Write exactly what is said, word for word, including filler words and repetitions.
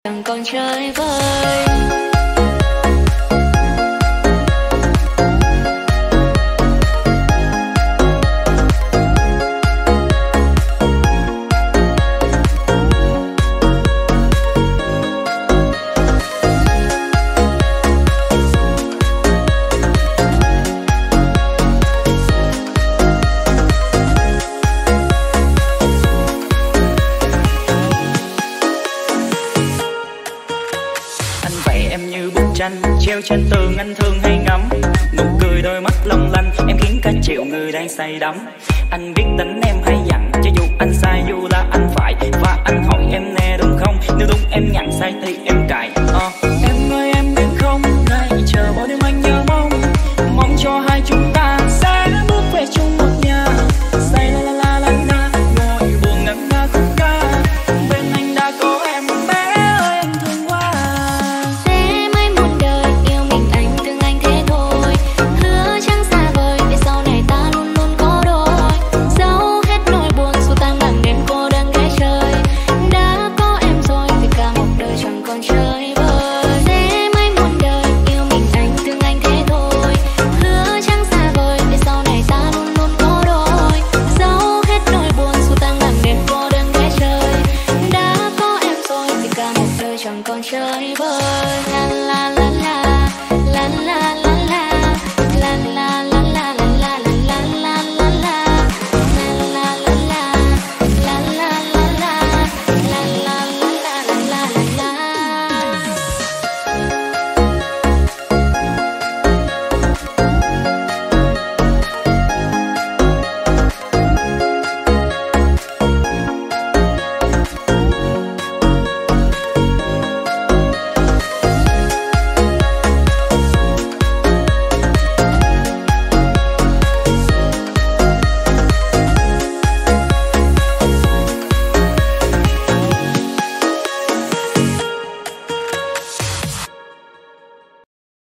chẳng còn chơi vơi. Treo trên tường anh thường hay ngắm nụ cười đôi mắt long lanh, em khiến cả triệu người đang say đắm. Anh biết tính em hay dặn, cho dù anh sai dù là anh phải. Và anh hỏi em nè đúng không, nếu đúng em nhận sai thì em cãi. ờ. Em ơi em biết không, ngày chờ bao đêm anh nhớ mong, mong cho hai chúng ta sẽ bước về chung một nhà. Say la la la la la, ngồi buồn ngân nga khúc ca, bên anh đã có em bé ơi anh thương quá. Còn chơi vơi.